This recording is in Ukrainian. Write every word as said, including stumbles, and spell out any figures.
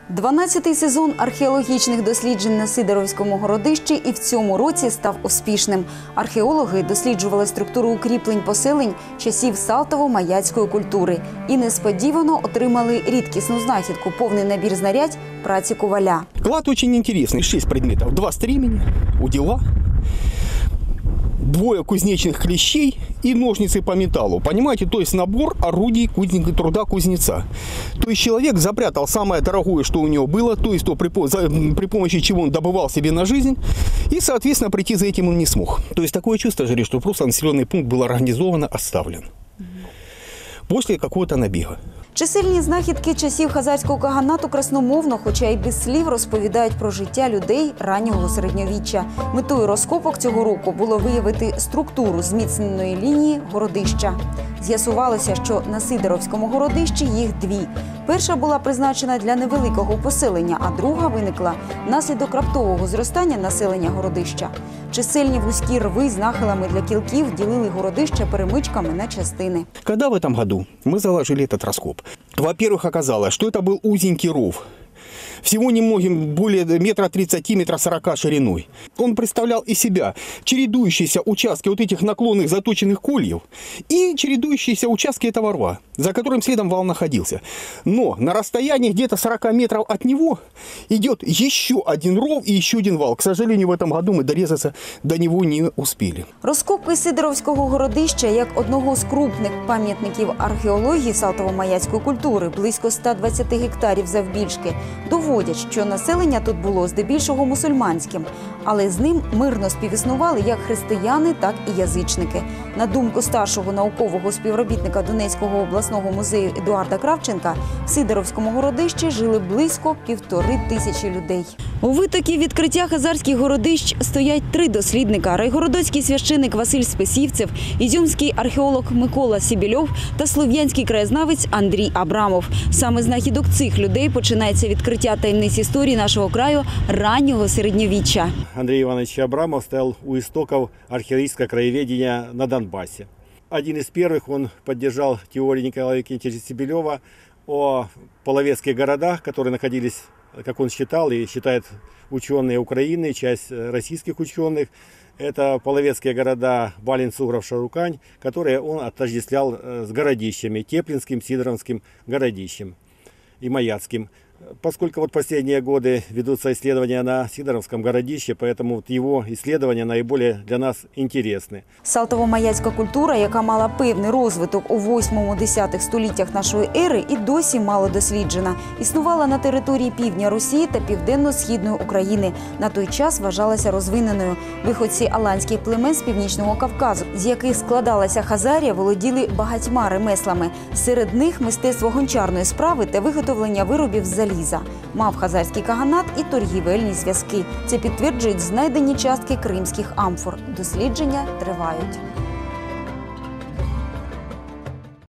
дванадцятий сезон археологічних досліджень на Сидоровському городищі і в цьому році став успішним. Археологи досліджували структуру укріплень поселень часів Салтово-Маяцької культури і несподівано отримали рідкісну знахідку – повний набір знарядь праці коваля. Клад дуже цікавий. Шість предметів. Два стремені, удила, двое кузнечных клещей и ножницы по металлу. Понимаете, то есть набор орудий кузнеца, труда кузнеца. То есть человек запрятал самое дорогое, что у него было, то есть то, при, за, при помощи чего он добывал себе на жизнь, и, соответственно, прийти за этим он не смог. То есть такое чувство, что просто населенный пункт был организованно оставлен после какого-то набега. Чисельні знахідки часів хазарського каганату красномовно, хоча й без слів, розповідають про життя людей раннього середньовіччя. Метою розкопок цього року було виявити структуру зміцненої лінії городища. З'ясувалося, що на Сидоровському городищі їх дві. Перша була призначена для невеликого поселення, а друга виникла внаслідок раптового зростання населення городища. Чисельні вузькі рви з нахилами для кілків ділили городище перемичками на частини. Когда в этом году мы заложили этот раскоп? Во-первых, оказалось, что это был узенький ров. Всего немногим более метра тридцати, метра сорока шириной. Он представлял из себя чередующиеся участки вот этих наклонных заточенных кольев и чередующиеся участки этого рва, за которым следом вал находился. Но на расстоянии где-то сорока метров от него идет еще один ров и еще один вал. К сожалению, в этом году мы дорезаться до него не успели. Розкопки Сидоровського городища як одного з крупних пам'ятників археології Салтово-Маяцької культури, близько ста двадцяти гектарів завбільшки, доводять, що населення тут було здебільшого мусульманським, але з ним мирно співіснували як християни, так і язичники. На думку старшого наукового співробітника Донецького обласного музею Едуарда Кравченка, в Сидоровському городищі жили близько півтори тисячі людей. У витокі відкриття хазарських городищ стоять три дослідника – райгородоцький священик Василь Списівцев, ізюмський археолог Микола Сібільов та слов'янський краєзнавець Андрій Абрамов. Саме з знахідок цих людей починається відкриття таємниць історії нашого краю раннього середньовіччя. Андрей Иванович Абрамов стоял у истоков археологического краеведения на Донбассе. Один из первых он поддержал теорию Николая Викентьевича Сибилева о половецких городах, которые находились, как он считал и считает ученые Украины, часть российских ученых. Это половецкие города Балин, Сугров, Шарукань, которые он отождествлял с городищами, Теплинским, Сидоровским городищем и Маяцким. Поскольку вот последние годы ведутся исследования на Сидоровском городище, поэтому вот его исследования наиболее для нас интересны. Салтово-Маяцька культура, яка мала певний розвиток у восьмому-десятих століттях нашої ери, і досі мало досліджена. Існувала на території півдня Росії та південно-східної України. На той час вважалася розвиненою. Виходці аланських племен з Північного Кавказу, з яких складалася Хазарія, володіли багатьма ремеслами. Серед них мистецтво гончарної справи та виготовлення виробів з заліза. Мав хазарський каганат і торгівельні зв'язки. Це підтверджують знайдені частки кримських амфор. Дослідження тривають.